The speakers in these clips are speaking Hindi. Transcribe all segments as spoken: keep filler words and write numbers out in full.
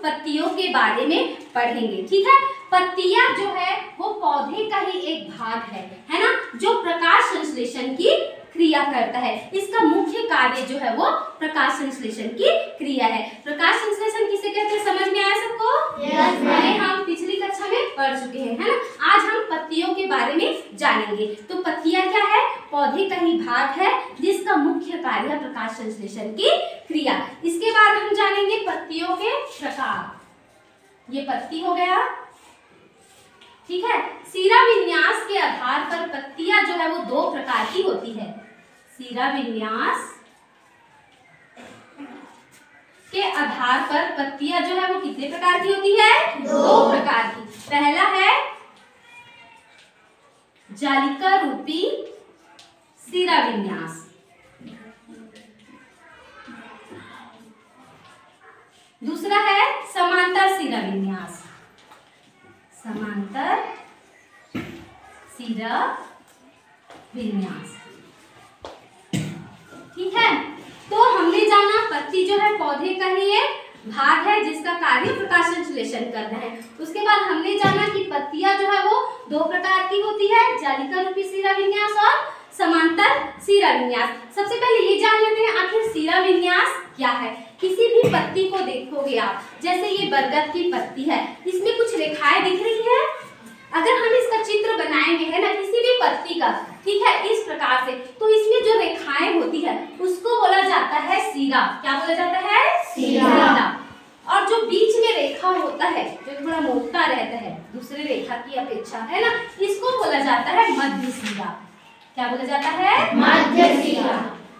पत्तियों के बारे में पढ़ेंगे। ठीक है, पत्तियां जो है वो पौधे का ही एक भाग है, है ना, जो प्रकाश संश्लेषण की क्रिया करता है। इसका मुख्य कार्य जो है वो प्रकाश संश्लेषण की क्रिया है। प्रकाश संश्लेषण किसे कहते हैं, समझ में आया सबको? yes, ये हम पिछली कक्षा में पढ़ चुके हैं, है ना। आज हम पत्तियों के बारे में जानेंगे। तो पत्तियां क्या है, पौधे का ही भाग है जिसका मुख्य कार्य है प्रकाश संश्लेषण की क्रिया। इसके बाद हम जानेंगे पत्तियों के प्रकार। ये पत्ती हो गया, ठीक है। सीरा विन्यास के आधार पर पत्तियां जो है वो दो प्रकार की होती है। सीरा विन्यास के आधार पर पत्तियां जो है वो कितने प्रकार की होती है? दो, दो प्रकार की। पहला है जालिका रूपी सीरा विन्यास, दूसरा है समांतर सीरा विन्यास। समांतर सीरा विन्यास, ठीक है। तो हमने जाना पत्ती जो है पौधे का ही एक भाग है जिसका कार्य प्रकाश संश्लेषण करना है। उसके बाद हमने जाना कि पत्तियां जो है वो दो प्रकार की होती है, जालिका रूपी सीरा विन्यास और समांतर सीरा विन्यास। सबसे पहले ये जान लेते हैं आखिर सीरा विन्यास क्या है। किसी भी पत्ती को देखोगे आप, जैसे ये बरगद की पत्ती है, इसमें कुछ रेखाएं दिख रही है। अगर हम इसका चित्र बनाएंगे, है ना, किसी भी पत्ती का, ठीक है, इस प्रकार से, तो इसमें जो रेखाएं होती है उसको बोला जाता है सीरा। क्या बोला जाता है? सीरा। और जो बीच में रेखा होता है जो थोड़ा मोटा रहता है दूसरे रेखा की अपेक्षा, है ना, इसको बोला जाता है मध्य सीरा। क्या बोला जाता है? मध्य सीरा।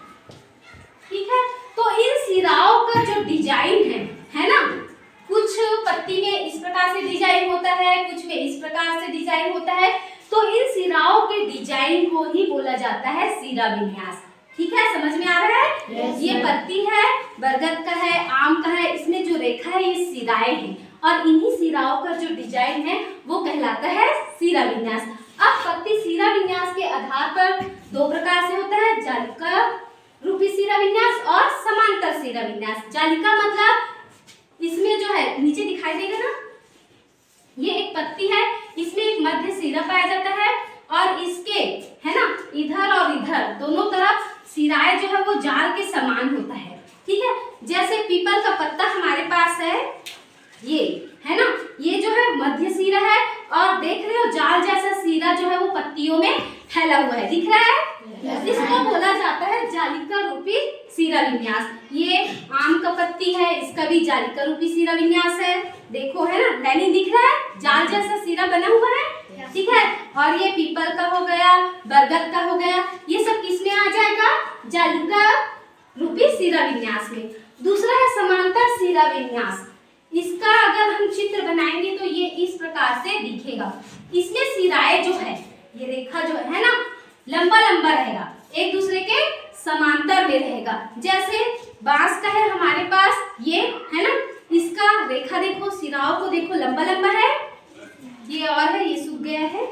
ठीक है। तो इन सिराओं का जो डिजाइन है, है ना, कुछ पत्ती में इस प्रकार से डिजाइन होता है, कुछ में इस प्रकार से डिजाइन होता है। तो इन सिराओं के डिजाइन को ही बोला जाता है सीरा विन्यास। ठीक है, समझ में आ रहा है? yes, ये पत्ती है, बरगद का है, आम का है, इसमें जो रेखा है ये सिराएं हैं और इन्हीं सिराओं का जो डिजाइन है वो कहलाता है सीरा विन्यास। अब पत्ती सीरा विन्यास के आधार पर दो प्रकार से होता है, जालिका रूपी सीरा विन्यास और समांतर सीरा विन्यास। जालिका मतलब इसमें जो है नीचे दिखाई देगा ना, ये एक पत्ती है, इसमें एक मध्य सीरा पाया जाता है और इसके, है ना, इधर और इधर दोनों तरफ सिराएं जो है वो जाल के समान होता है। ठीक है, जैसे पीपल का पत्ता हमारे पास है, ये है ना, ये जो है मध्य सीरा है और देख रहे हो जाल जैसा सीरा जो है वो पत्तियों में फैला हुआ है, दिख रहा है? yes, इसको बोला जाता है जालिका रूपी सीरा विन्यास। ये आम का पत्ती है, इसका भी जालिका रूपी सीरा विन्यास है। देखो, है ना, लाइनिंग दिख रहा है, जाल जैसा सीरा बना हुआ है, ठीक है। और ये पीपल का हो गया, बरगद का हो गया, ये सब किस में आ जाएगा? जालिका रूपी सीरा विन्यास में। दूसरा है समांतर सीरा विन्यास। इसका अगर हम चित्र बनाएंगे तो ये इस प्रकार से दिखेगा। इसमें सिराएं जो है, ये रेखा जो है ना, लंबा लंबा रहेगा, एक दूसरे के समांतर में रहेगा। जैसे बांस का है हमारे पास, ये है ना, इसका रेखा देखो, सिराओं को देखो, लंबा लंबा है, ये और है, ये सूख गया है,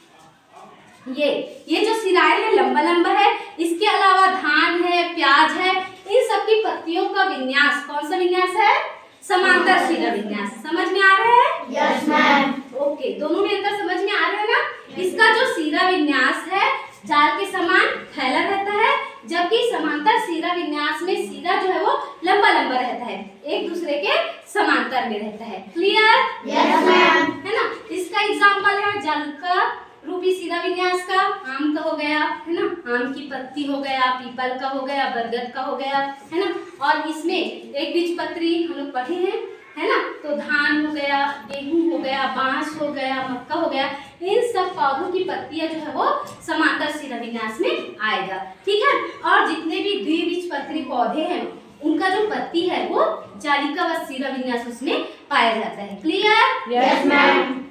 ये ये जो सिराएं है लंबा लंबा है। इसके अलावा धान है, प्याज है, इन सब की पत्तियों का विन्यास कौन सा विन्यास है? समांतर सीरा विन्यास। समझ में आ रहा है? Yes ma'am. ओके, दोनों मिलकर समझ में आ रहे हैं ना। इसका जो सीरा विन्यास है जाल के समान फैला रहता है, जबकि समांतर सीरा विन्यास में सीरा जो है वो लंबा लंबा रहता है, एक दूसरे के समांतर में रहता है। क्लियर? Yes ma'am. है ना, इसका एग्जांपल है जालिका रूपी सीरा विन्यास का, आम का हो गया, है ना, आम की पत्ती हो गया, पीपल का हो गया, बरगद का हो गया, है ना। और इसमें एक बीजपत्री हम लोग पढ़े हैं, है ना, तो धान हो गया, गेहूं हो गया, बांस हो गया, मक्का हो गया, इन सब पौधों की पत्तियां जो है वो समांतर सीरा विन्यास में आएगा। ठीक है, और जितने भी द्विबीजपत्री पौधे हैं उनका जो पत्ती है वो जालिका व सीरा विन्यास उसमें पाया जाता है। क्लियर? Yes ma'am.